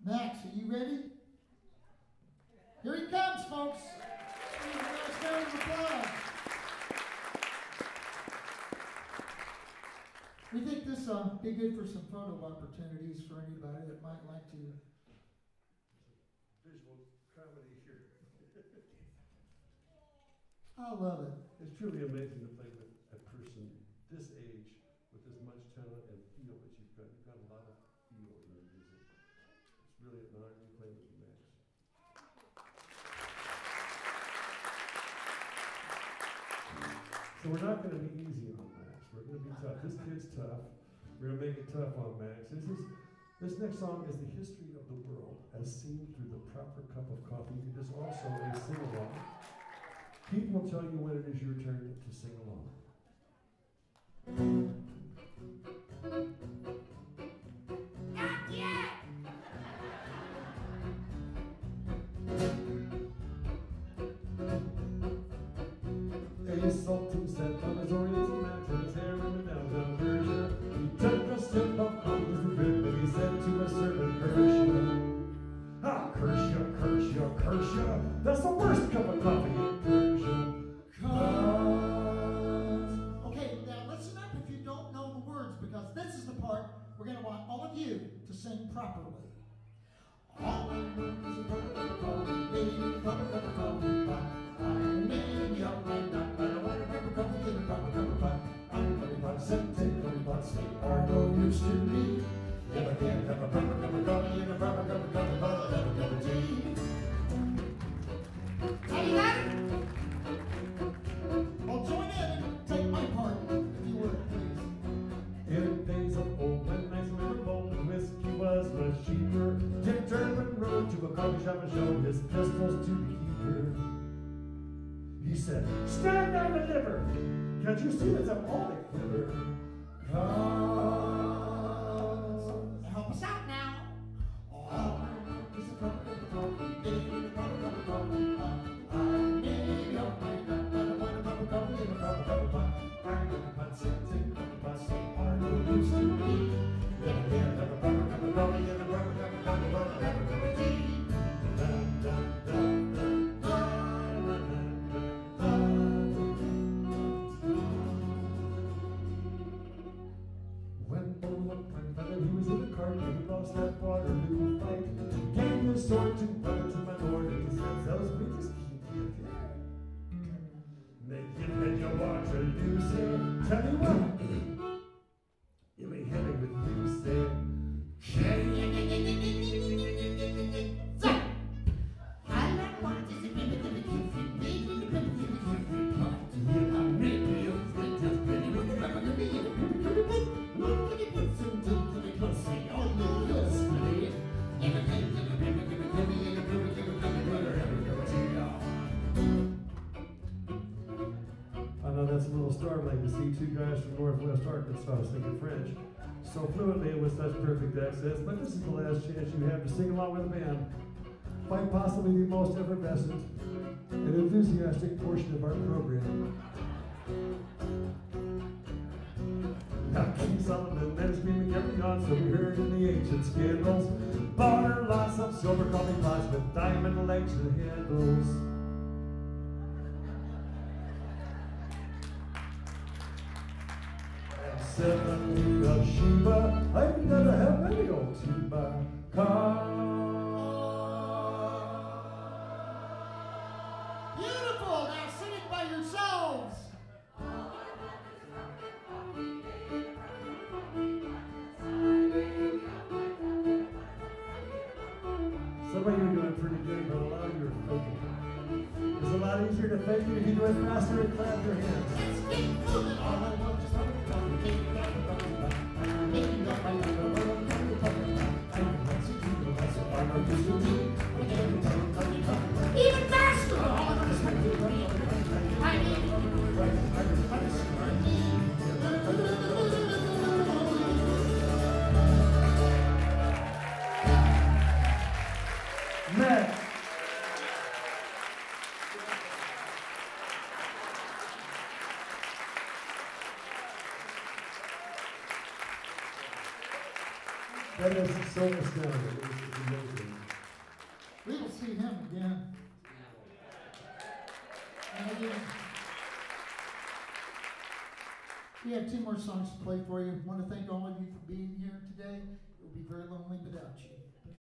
Max, are you ready? Here he comes, folks. We think this will be good for some photo opportunities for anybody that might like to. Visual comedy here. I love it. It's truly amazing to play with a person this age with as much talent and feel that you've got. You've got a lot of feel in your music. It's really an honor to play with you, Max. So we're not going to be easy on Max. We're going to be tough. This kid's tough. We're going to make it tough on Max. This next song is the history of the world as seen through the proper cup of coffee. It is also a sing-along. Keith will tell you when it is your turn to sing along. Not yet! A sultan sat on his oriental mat and his hair in the downtown Persia. He took a sip of coffee with the rib and he said to a servant, curse you. Ah, curse you, curse you, curse you. That's the worst cup of coffee in Persia. Okay, now listen up if you don't know the words, because this is the part we're going to want all of you to sing properly. All I want is a cup of coffee, baby, cup of coffee pot. I'm maybe up right now, but I want a cup of coffee in a proper cup of pot. I'm coffee pot, take coffee pots, they are no use to me. If I can't have a proper cup of coffee in a proper cup of coffee pot, I'll have a cup of tea. Have you got it? Well, join in and take my part, if you would, please. In days of old, when nice and memorable, whiskey was much cheaper. Dick Turpin rode to a coffee shop and showed his pistols to the keeper. He said, stand down and deliver. Can't you see that I'm all a quiver? Help us out now. All I want is a cup of coffee, baby, a proper cup of coffee pot. I may or may not, but I want a cup of coffee in a proper cup of pot. I'm coffee pot, take coffee pots, they are no use to me. If I can't have a proper cup of coffee in a proper cup of coffee pot, I'll have a cup of tea. When Old Grandfather, he was in the cart and he lost that Waterloo fight. Gave his sword to brothers in my lord and he said, those we just keep you there. Make you head your Waterloo, say, tell me what, you'll be heading with you, say. So, all I want is a cup of coffee, baby, a cup of coffee pot. I'm maybe a friend just ready with a cup of coffee in a proper cup of pot. Nobody puts some dough to the coffee, all the yesterday. If I can't have a proper cup of coffee in a proper cup of coffee pot, I'll have a cup of tea. I know that's a little startling to see two guys from Northwest Arkansas singing French so fluently and with such perfect accents, but this is the last chance you have to sing along with a band. Quite possibly the most effervescent and enthusiastic portion of our program. Now King Solomon men screaming every on, so we heard in the ancient scandals. Bought her lots of silver coffee pots with diamond legs and handles. And 70 of Sheba, I'd never have any old tuba. Beautiful! Now sing it by yourselves! Some of you are doing pretty good, but a lot of you are faking. It's a lot easier to fake it if you do it faster and clap your hands. Let's get moving! All I want is a cup of coffee, baby, a cup of coffee pot. I'm making up my cup of coffee pot. I'm what's it do, what's it are no use to me. With every cup of coffee pot. Even faster! All I want is a cup of coffee, I need Max. That is so astounding. It's amazing. him again. And again, we have two more songs to play for you. I want to thank all of you for being here today. It will be very lonely without you.